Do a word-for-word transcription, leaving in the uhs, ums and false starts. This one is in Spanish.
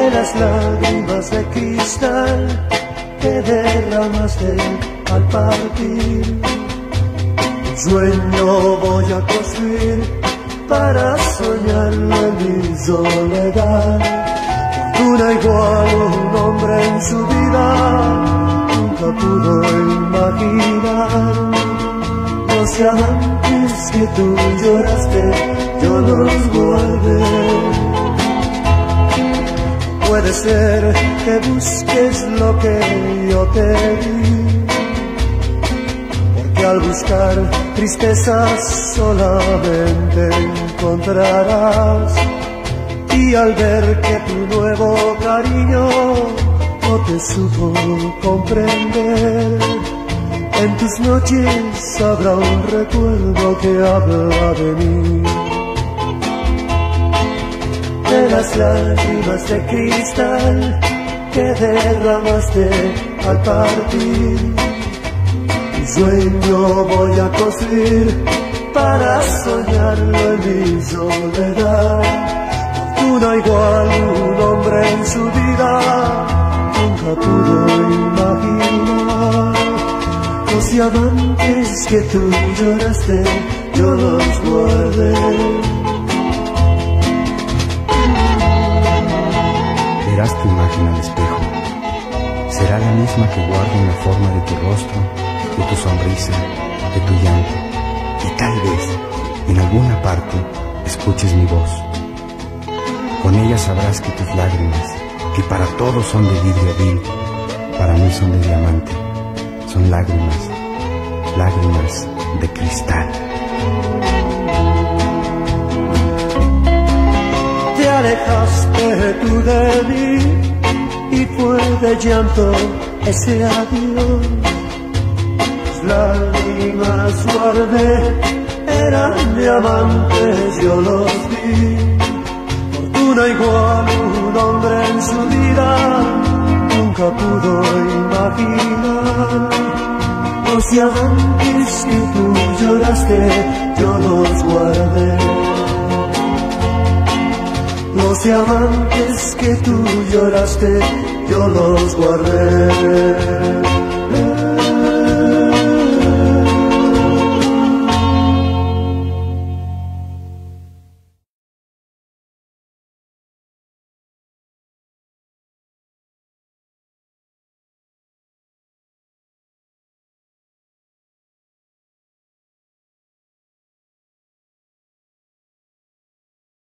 de las lágrimas de cristal que derramaste al partir. Un sueño voy a construir para soñarlo en mi soledad. Fortuna igual un hombre en su vida nunca pudo imaginar. Los diamantes que tú lloraste, yo los guardé. Puede ser que busques lo que yo te di, porque al buscar tristezas solamente encontrarás. Y al ver que tu nuevo cariño no te supo comprender, en tus noches habrá un recuerdo que habla de mí. De las lágrimas de cristal que derramaste al partir. Un sueño voy a construir para soñarlo en mi soledad. Fortuna igual un hombre en su vida nunca pudo imaginar. Los diamantes que tú lloraste, yo los guardé. Verás tu imagen al espejo, será la misma que guarda en la forma de tu rostro, de tu sonrisa, de tu llanto, y tal vez, en alguna parte, escuches mi voz. Con ella sabrás que tus lágrimas, que para todos son de vidrio vil, para mí son de diamante, son lágrimas, lágrimas de cristal. Te alejaste tú de mí y fue de llanto ese adiós. Tus lágrimas guardé, eran diamantes, yo los vi. Fortuna igual un hombre en su vida nunca pudo imaginar. Los diamantes que tú lloraste, yo los guardé. Los diamantes que tú lloraste, yo los guardé.